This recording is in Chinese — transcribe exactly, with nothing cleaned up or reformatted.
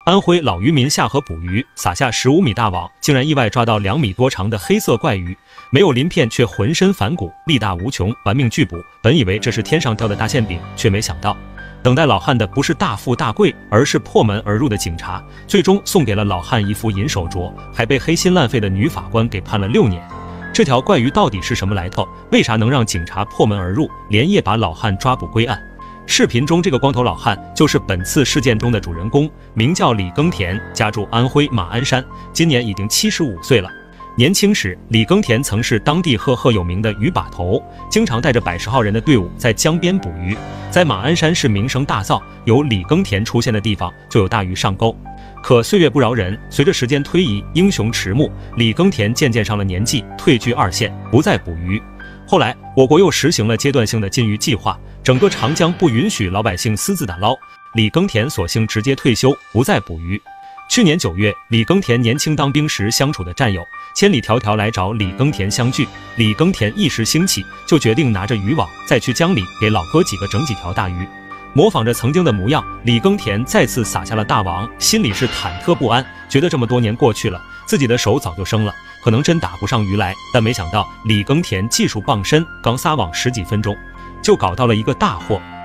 安徽老渔民下河捕鱼，撒下十五米大网，竟然意外抓到两米多长的黑色怪鱼，没有鳞片却浑身反骨，力大无穷，玩命拒捕。本以为这是天上掉的大馅饼，却没想到，等待老汉的不是大富大贵，而是破门而入的警察。最终送给了老汉一副银手镯，还被黑心烂肺的女法官给判了六年。这条怪鱼到底是什么来头？为啥能让警察破门而入，连夜把老汉抓捕归案？视频中这个光头老汉就是本次事件中的主人公，名叫李耕田，家住安徽马鞍山，今年已经七十五岁了。年轻时，李耕田曾是当地赫赫有名的鱼把头，经常带着百十号人的队伍在江边捕鱼，在马鞍山市名声大噪，有李耕田出现的地方就有大鱼上钩。可岁月不饶人，随着时间推移，英雄迟暮，李耕田渐渐上了年纪，退居二线，不再捕鱼。后来，我国又实行了阶段性的禁渔计划，整个长江不允许老百姓私自打捞，李耕田索性直接退休，不再捕鱼。去年九月，李耕田年轻当兵时相处的战友千里迢迢来找李耕田相聚，李耕田一时兴起，就决定拿着渔网再去江里给老哥几个整几条大鱼。模仿着曾经的模样，李耕田再次撒下了大网，心里是忐忑不安，觉得这么多年过去了，自己的手早就生了，可能真打不上鱼来。但没想到李耕田技术傍身，刚撒网十几分钟就搞到了一个大货。